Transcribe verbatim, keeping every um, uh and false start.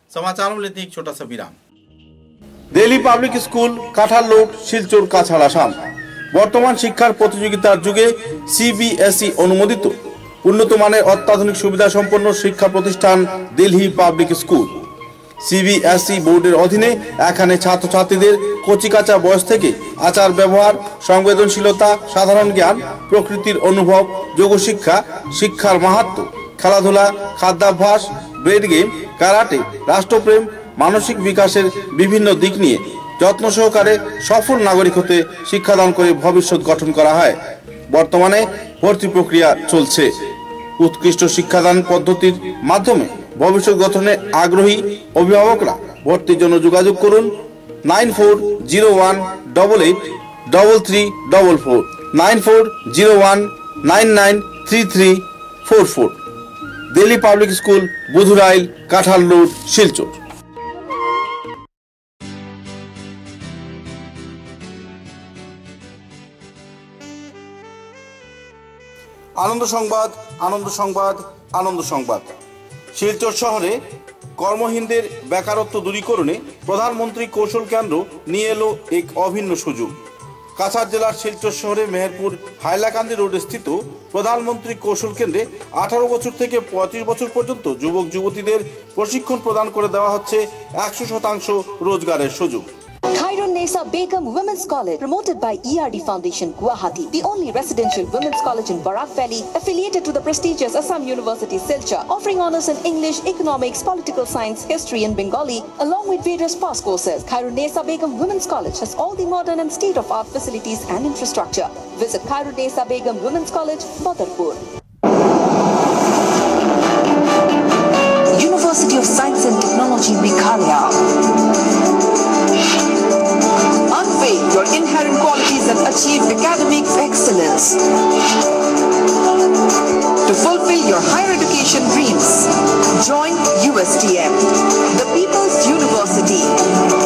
समाचारों में लेते हैं एक छोटा सा विराम। दिल्ली पब्लिक स्कूल काठाललोड शिलचर काछाड़ आसाम बर्तमान शिक्षार प्रतियोगितार जुगे सीबीएसई अनुमोदित उन्नत माনের অত্যাধুনিক সুবিধা সম্পন্ন শিক্ষা প্রতিষ্ঠান দিল্লি পাবলিক স্কুল। সিবিএসই বোর্ডের অধীনে এখানে ছাত্রছাত্রীদের কচিকাঁচা বয়স থেকে আচার ব্যবহার, সংবেদনশীলতা, সাধারণ জ্ঞান, প্রকৃতির অনুভব, যোগশিক্ষা, শিক্ষার মাহাত্ম্য, খেলাধুলা, খাদ্যাভ্যাস, ব্রেড গেম, কারাটে, রাষ্ট্রপ্রেম, মানসিক বিকাশের বিভিন্ন দিক নিয়ে যত্ন সহকারে সফল নাগরিক হতে শিক্ষাদান করে ভবিষ্যৎ গঠন করা হয়। বর্তমানে ভর্তি প্রক্রিয়া চলছে। উৎকৃষ্ট শিক্ষাদান পদ্ধতির মাধ্যমে ভবিষ্যৎ গঠনে আগ্রহী অভিভাবকরা ভর্তির জন্য যোগাযোগ করুন nine four zero one double eight double three double four nine four zero one nine nine three three four four. Delhi public school, Budhurail, Kathallod, Silchar. Ananda Sangbad, Ananda Sangbad, Ananda সংবাদ। শিলচর শহরে কর্মহীনদের বেকারত্ব দূরীকরণে প্রধানমন্ত্রী কৌশল কেন্দ্র নিয়ে এলো এক অভিন্ন সুযোগ। কাছাড় জেলার শিলচর শহরে মেহেরপুর হাইলাকান্দি রোডে স্থিত প্রধানমন্ত্রী কৌশল কেন্দ্রে আঠারো বছর থেকে পঁয়ত্রিশ বছর পর্যন্ত যুবক যুবতীদের প্রশিক্ষণ প্রদান করে দেওয়া হচ্ছে একশো শতাংশ রোজগারের সুযোগ। Khairun-Nisa Begum Women's College, promoted by E R D Foundation, Guwahati, the only residential women's college in Barak Valley, affiliated to the prestigious Assam University, Silchar, offering honors in English, economics, political science, history and Bengali, along with various past courses. Khairun-Nisa Begum Women's College has all the modern and state-of-art facilities and infrastructure. Visit Khairun-Nisa Begum Women's College, Badarpur. University of Science and Technology, Meghalaya. Unveil your inherent qualities and achieve academic excellence. To fulfill your higher education dreams, join U S T M, the People's University.